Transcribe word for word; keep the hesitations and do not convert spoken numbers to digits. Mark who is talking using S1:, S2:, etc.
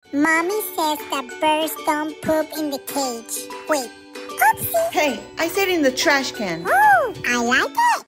S1: Mommy says that birds don't poop in the cage. Wait, oopsie.
S2: Hey, I said in the trash can.
S1: Oh, I like it.